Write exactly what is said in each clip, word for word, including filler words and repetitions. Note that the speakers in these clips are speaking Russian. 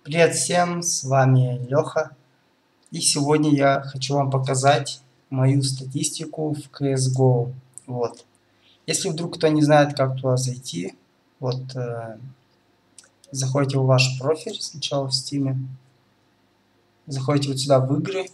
Привет всем, с вами Леха. И сегодня я хочу вам показать мою статистику в си эс го. Вот. Если вдруг кто не знает, как туда зайти, вот э, заходите в ваш профиль сначала в Steam, заходите вот сюда в игры,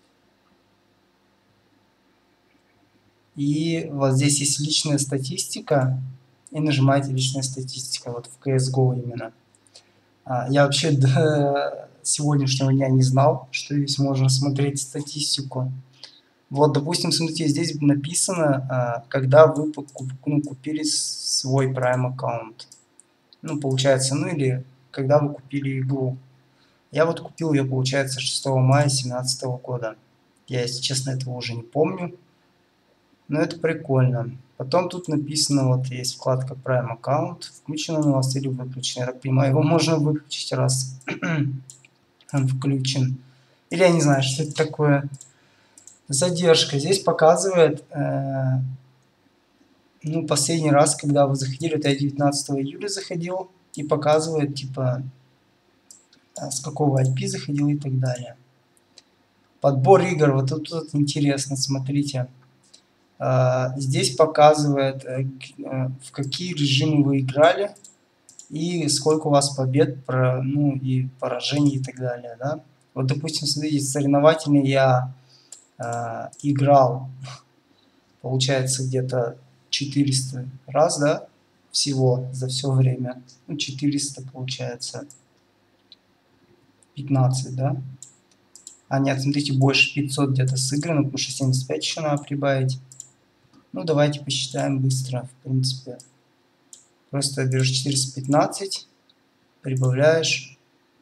и вот здесь есть личная статистика, и нажимаете личная статистика, вот в си эс го именно. А, я вообще до сегодняшнего дня не знал, что здесь можно смотреть статистику. Вот, допустим, смотрите, здесь написано, когда вы ну, купили свой Prime аккаунт. Ну, получается, ну или когда вы купили игру. Я вот купил ее, получается, шестого мая две тысячи семнадцатого года. Я, если честно, этого уже не помню. Но это прикольно. Потом тут написано, вот есть вкладка Prime аккаунт. Включен он у вас или выключен. Я так понимаю, его можно выключить, раз он включен. Или я не знаю, что это такое. Задержка. Здесь показывает, э, ну, последний раз, когда вы заходили, это я девятнадцатого июля заходил, и показывает, типа, с какого ай пи заходил и так далее. Подбор игр, вот тут, тут интересно, смотрите. Э, здесь показывает, э, в какие режимы вы играли, и сколько у вас побед, про, ну, и поражений и так далее, да. Вот, допустим, смотрите, соревновательный я э, играл, получается, где-то четыреста раз, да, всего за все время. Ну, четыреста получается пятнадцать, да. А нет, смотрите, больше пятьсот где-то сыграно, потому что семьдесят пять еще надо прибавить. Ну, давайте посчитаем быстро, в принципе. Просто берешь четыреста пятнадцать, прибавляешь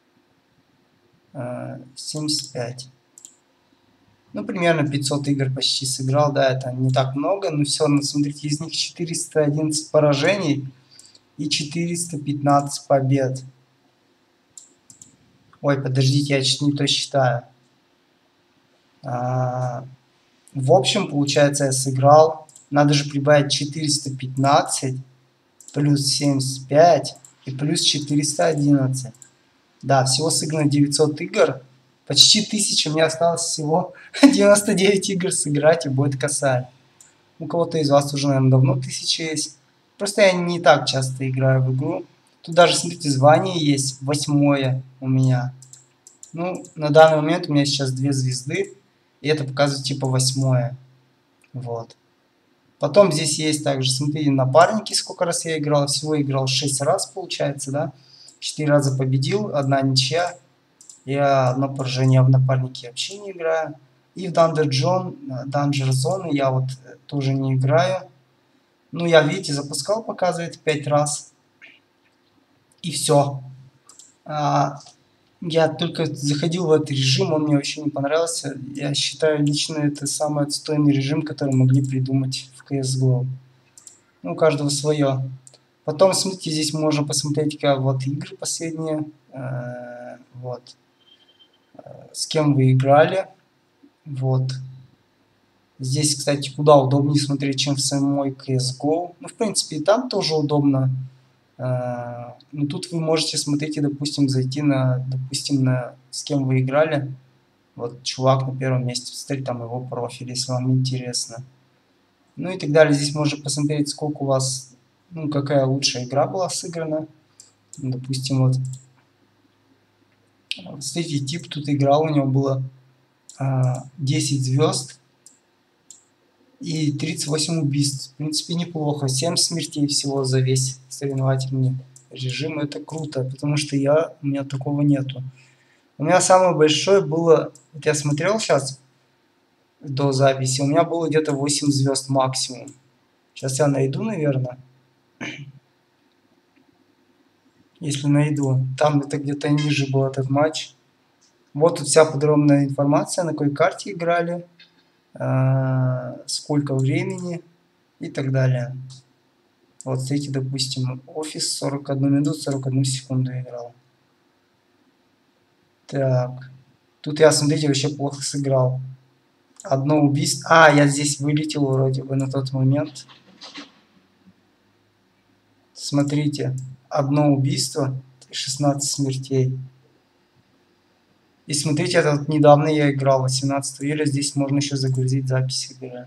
э, семьдесят пять. Ну, примерно пятьсот игр почти сыграл, да, это не так много, но все равно, смотрите, из них четыреста одиннадцать поражений и четыреста пятнадцать побед. Ой, подождите, я чуть не то считаю. А, в общем, получается, я сыграл. Надо же прибавить четыреста пятнадцать плюс семьдесят пять и плюс четыреста одиннадцать. Да, всего сыграно девятьсот игр. Почти тысяча. Мне осталось всего девяносто девять игр сыграть, и будет косарь. У кого-то из вас уже, наверное, давно тысяча есть. Просто я не так часто играю в игру. Тут даже, смотрите, звание есть. Восьмое у меня. Ну, на данный момент у меня сейчас две звезды. И это показывает типа восьмое. Вот. Потом здесь есть также, смотрите, напарники, сколько раз я играл. Всего играл шесть раз, получается, да. четыре раза победил, одна ничья. Я одно поражение в напарнике вообще не играю. И в Danger Zone, Danger Zone я вот тоже не играю. Ну, я, видите, запускал, показывает пять раз. И все. А, я только заходил в этот режим, он мне вообще не понравился. Я считаю, лично это самый отстойный режим, который могли придумать в си эс го. Ну, у каждого свое. Потом, смотрите, здесь можно посмотреть, как вот игры последние. Э, вот. С кем вы играли. Вот. Здесь, кстати, куда удобнее смотреть, чем в самой си эс го. Ну, в принципе, и там тоже удобно. Uh, ну, тут вы можете смотреть и, допустим, зайти на, допустим, на с кем вы играли. Вот чувак на первом месте, посмотреть там его профиль, если вам интересно. Ну и так далее. Здесь можно посмотреть, сколько у вас, ну, какая лучшая игра была сыграна. Допустим, вот, смотрите, тип тут играл, у него было uh, десять звезд и тридцать восемь убийств. В принципе, неплохо. семь смертей всего за весь соревновательный режим. Это круто, потому что я, у меня такого нету. У меня самое большое было, вот я смотрел сейчас до записи, у меня было где-то восемь звезд максимум. Сейчас я найду, наверное. Если найду. Там это где-то ниже был этот матч. Вот тут вся подробная информация, на какой карте играли. Сколько времени и так далее. Вот, смотрите, допустим, офис сорок одну минуту, сорок одну секунду играл. Так. Тут я, смотрите, вообще плохо сыграл. Одно убийство. А, я здесь вылетел вроде бы на тот момент. Смотрите. Одно убийство, шестнадцать смертей. И смотрите, это вот недавно я играл, восемнадцатого июля, здесь можно еще загрузить запись игры.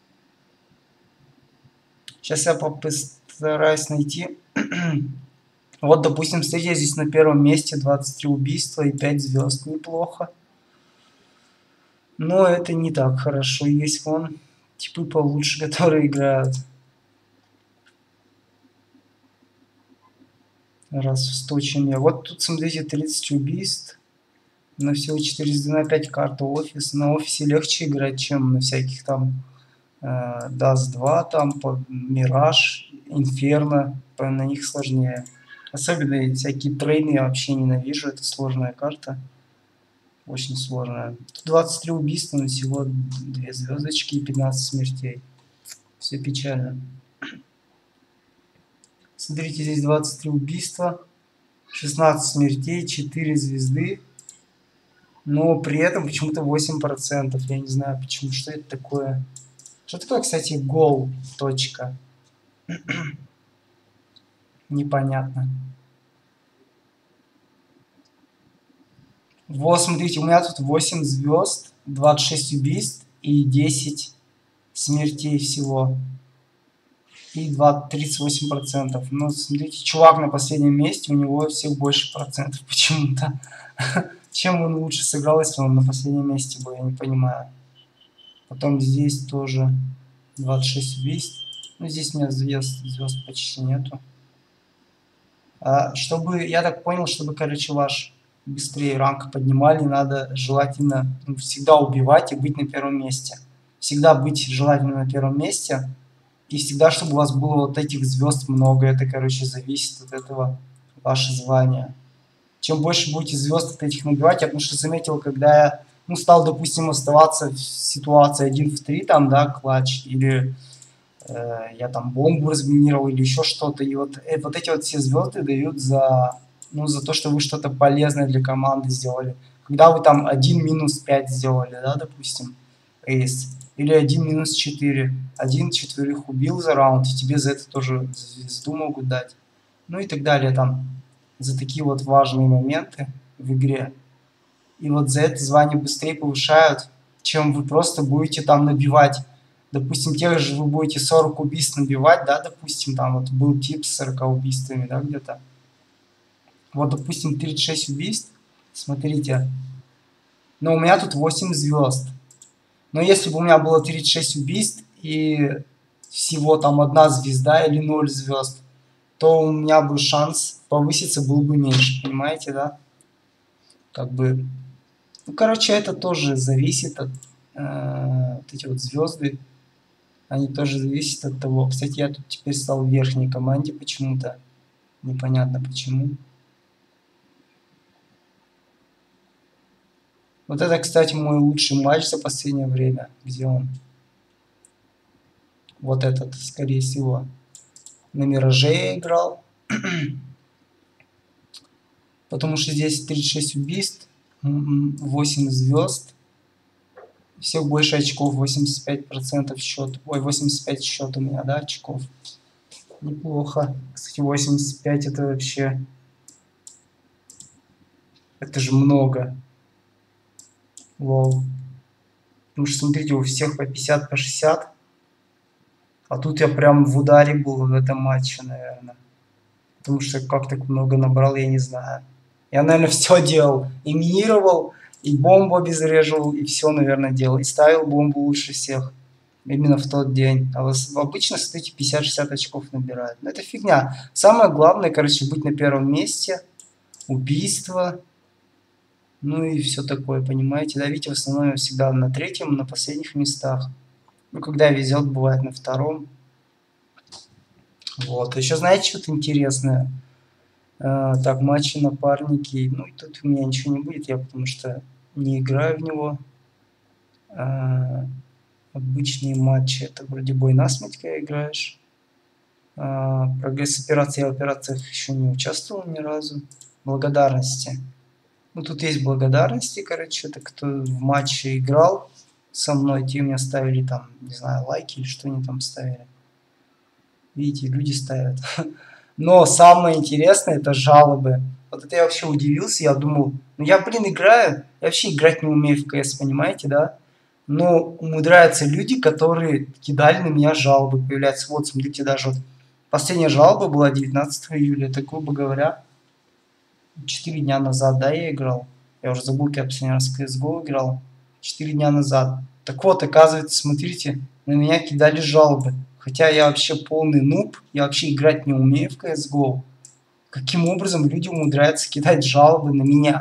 Сейчас я постараюсь найти. Вот, допустим, смотрите, здесь на первом месте двадцать три убийства и пять звезд. Неплохо. Но это не так хорошо. Есть вон типы получше, которые играют. Раз в сто, чем я. Вот тут, смотрите, тридцать убийств. На всего четыре звезды, на пять карт офис. На офисе легче играть, чем на всяких там э, даст два, там, Мираж, Инферно. На них сложнее. Особенно всякие трейны я вообще ненавижу. Это сложная карта. Очень сложная. Тут двадцать три убийства, но всего две звездочки и пятнадцать смертей. Все печально. Смотрите, здесь двадцать три убийства, шестнадцать смертей, четыре звезды. Но при этом почему-то восемь процентов. Я не знаю почему. Что это такое? Что такое, кстати, гол? Точка. Непонятно. Вот, смотрите, у меня тут восемь звезд, двадцать шесть убийств и десять смертей всего. И тридцать восемь процентов. Но смотрите, чувак на последнем месте, у него всех больше процентов почему-то. Чем он лучше сыграл, если он на последнем месте был, я не понимаю. Потом здесь тоже двадцать шесть убийств. Ну, здесь у меня звезд, звезд почти нету. А, чтобы, я так понял, чтобы, короче, ваш быстрее ранг поднимали, надо желательно ну, всегда убивать и быть на первом месте. Всегда быть желательно на первом месте. И всегда, чтобы у вас было вот этих звезд много. Это, короче, зависит от этого ваше звание. Чем больше будете звезд от этих набивать, я потому что заметил, когда я ну, стал, допустим, оставаться в ситуации один в три, там, да, клатч, или э, я там бомбу разминировал, или еще что-то, и вот, э, вот эти вот все звезды дают за, ну, за то, что вы что-то полезное для команды сделали. Когда вы там один минус пять сделали, да, допустим, эйс, или один минус четыре, один четверых убил за раунд, и тебе за это тоже звезду могут дать, ну и так далее, там. За такие вот важные моменты в игре. И вот за это звание быстрее повышают, чем вы просто будете там набивать. Допустим, тех же вы будете сорок убийств набивать, да, допустим, там вот был тип с сорока убийствами, да, где-то. Вот, допустим, тридцать шесть убийств, смотрите. Но у меня тут восемь звезд. Но если бы у меня было тридцать шесть убийств и всего там одна звезда или ноль звезд, то у меня бы шанс повыситься был бы меньше, понимаете, да? Как бы, ну, короче, это тоже зависит от, э, вот эти вот звезды, они тоже зависят от того. Кстати, я тут теперь стал в верхней команде почему-то, непонятно почему. Вот это, кстати, мой лучший матч за последнее время, где он? Вот этот, скорее всего. На Мираже я играл. Потому что здесь тридцать шесть убийств, восемь звезд. Всех больше очков, восемьдесят пять процентов счет. Ой, восемьдесят пять счет у меня, да, очков. Неплохо. Кстати, восемьдесят пять это вообще... Это же много. Лол. Потому что, смотрите, у всех по пятьдесят, по шестьдесят. А тут я прям в ударе был в этом матче, наверное. Потому что как так много набрал, я не знаю. Я, наверное, все делал. И минировал, и бомбу обезвреживал, и все, наверное, делал. И ставил бомбу лучше всех. Именно в тот день. А вас обычно, смотрите, пятьдесят-шестьдесят очков набирают. Но это фигня. Самое главное, короче, быть на первом месте. Убийство. Ну и все такое, понимаете. Да, видите, в основном я всегда на третьем, на последних местах. Ну, когда везет, бывает на втором. Вот. Еще знаете, что-то интересное? А, так, матчи, напарники. Ну, и тут у меня ничего не будет, я потому что не играю в него. А, обычные матчи. Это вроде бой насмерть, когда играешь. А, прогресс операции. Я в операциях еще не участвовал ни разу. Благодарности. Ну, тут есть благодарности, короче. Это кто в матче играл со мной, те мне ставили там, не знаю, лайки или что они там ставили. Видите, люди ставят. Но самое интересное это жалобы. Вот это я вообще удивился, я думал, ну я, блин, играю, я вообще играть не умею в КС, понимаете, да? Но умудряются люди, которые кидали на меня жалобы, появляются, вот, смотрите, даже вот последняя жалоба была девятнадцатого июля, это, грубо говоря, четыре дня назад, да, я играл. Я уже забыл, как я последний раз в си эс го играл. четыре дня назад. Так вот, оказывается, смотрите, на меня кидали жалобы. Хотя я вообще полный нуб, я вообще играть не умею в си эс го. Каким образом люди умудряются кидать жалобы на меня?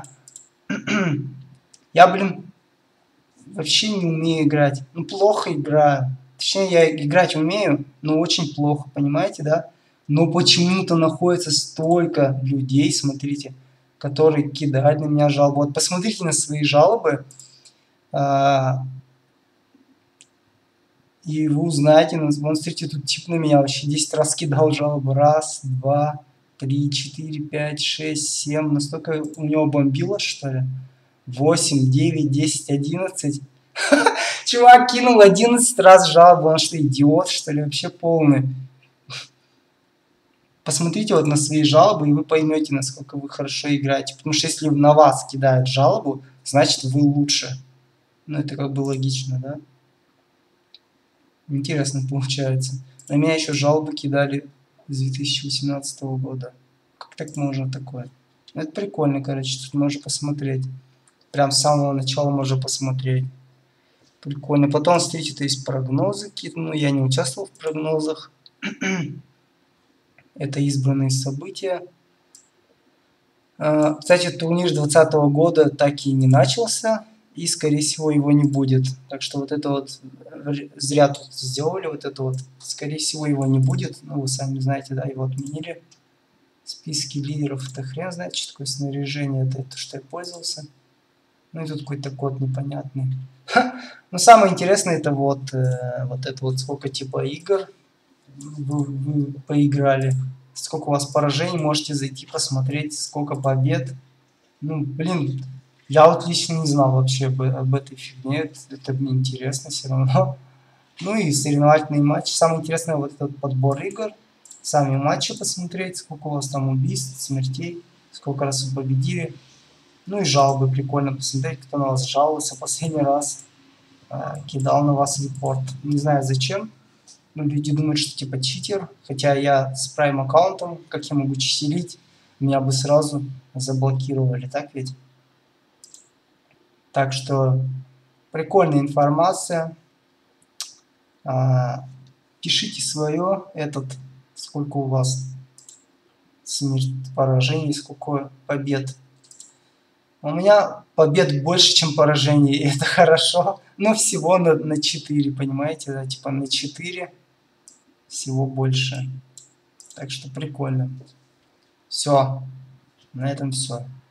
Я, блин, вообще не умею играть. Ну, плохо играю. Точнее, я играть умею, но очень плохо, понимаете, да? Но почему-то находится столько людей, смотрите, которые кидают на меня жалобы. Вот посмотрите на свои жалобы, а, и вы узнаете, вон, смотрите, тут тип на меня вообще десять раз кидал жалобы. Раз, два, три, четыре, пять, шесть, семь. Настолько у него бомбило, что ли? восемь, девять, десять, одиннадцать. Чувак кинул одиннадцать раз жалобу. Он что, идиот, что ли? Вообще полный. Посмотрите вот на свои жалобы, и вы поймете, насколько вы хорошо играете. Потому что если на вас кидают жалобу, значит вы лучше. Ну, это как бы логично, да? Интересно получается. На меня еще жалобы кидали с две тысячи восемнадцатого года. Как так можно такое? Ну, это прикольно, короче, тут можно посмотреть. Прям с самого начала можно посмотреть. Прикольно. Потом, смотрите, то есть прогнозы какие-то. Ну, я не участвовал в прогнозах. Это избранные события. Кстати, турнир двадцатого года так и не начался. И, скорее всего, его не будет. Так что вот это вот зря тут сделали. Вот это вот, скорее всего, его не будет. Ну, вы сами знаете, да, его отменили. Списки лидеров. Это хрен знает, что такое снаряжение. Это то, что я пользовался. Ну и тут какой-то код непонятный. Но самое интересное, это вот, э, вот это вот сколько типа игр вы, вы поиграли. Сколько у вас поражений. Можете зайти посмотреть, сколько побед. Ну, блин, я вот лично не знал вообще об, об этой фигне. Это, это мне интересно все равно. Ну и соревновательные матчи. Самое интересное вот этот подбор игр. Сами матчи посмотреть, сколько у вас там убийств, смертей, сколько раз вы победили. Ну и жалобы, прикольно посмотреть, кто на вас жаловался последний раз, э, кидал на вас репорт. Не знаю зачем, но люди думают, что типа читер, хотя я с прайм аккаунтом, как я могу читерить, меня бы сразу заблокировали, так ведь? Так что прикольная информация. А, пишите свое, этот, сколько у вас смерть, поражений, сколько побед. У меня побед больше, чем поражений, и это хорошо. Но всего на, на четыре, понимаете, да, типа на четыре всего больше. Так что прикольно. Все, на этом все.